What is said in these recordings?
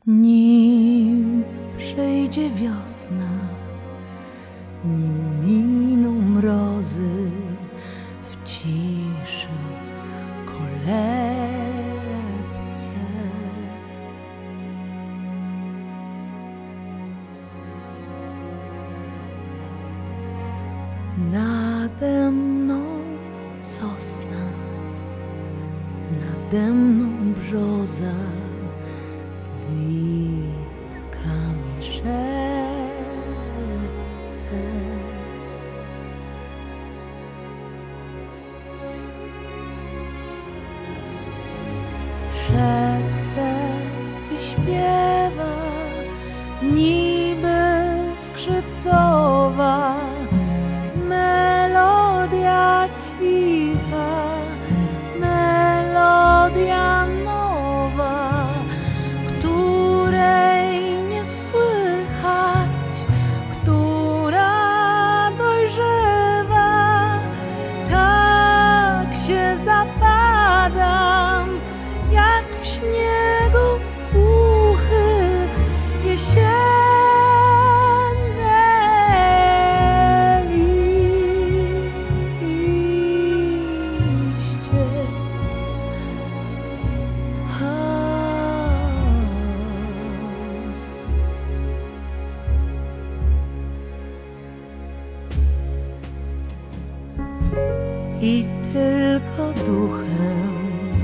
Nim przyjdzie wiosna, nim miną mrozy, w ciszy kolebce nade mną sosna, nade mną brzoza, witkami szepce. Szepce i śpiewa, niby skrzypcowa melodia cicha, melodia nowa, której nie słychać, która dojrzewa. Tak się zapadam, jak w śniegu puchy jesienne liście. I tylko duchem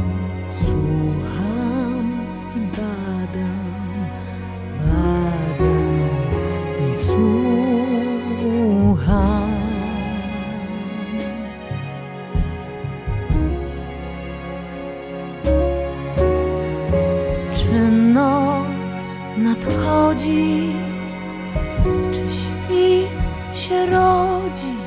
słucham i badam, badam i słucham. Czy noc nadchodzi, czy świt się rodzi?